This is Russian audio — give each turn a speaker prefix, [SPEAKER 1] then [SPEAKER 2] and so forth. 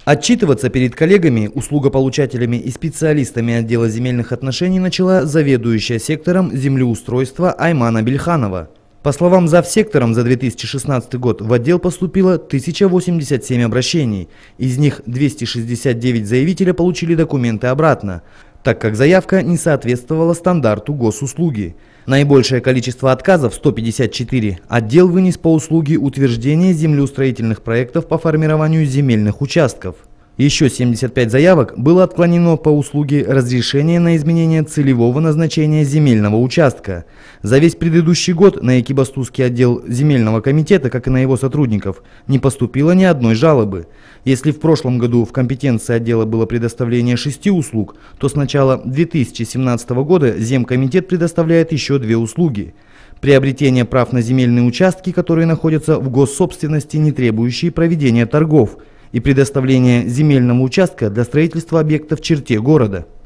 [SPEAKER 1] Отчитываться перед коллегами, услугополучателями и специалистами отдела земельных отношений начала заведующая сектором землеустройства Аймана Бельханова. По словам завсектором, за 2016 год в отдел поступило 1087 обращений, из них 269 заявителя получили документы обратно, так как заявка не соответствовала стандарту госуслуги. Наибольшее количество отказов, 154, отдел вынес по услуге утверждения землеустроительных проектов по формированию земельных участков. Еще 75 заявок было отклонено по услуге разрешения на изменение целевого назначения земельного участка. За весь предыдущий год на Экибастузский отдел земельного комитета, как и на его сотрудников, не поступило ни одной жалобы. Если в прошлом году в компетенции отдела было предоставление 6 услуг, то с начала 2017 года Земкомитет предоставляет еще 2 услуги. Приобретение прав на земельные участки, которые находятся в госсобственности, не требующие проведения торгов, и предоставление земельного участка для строительства объекта в черте города.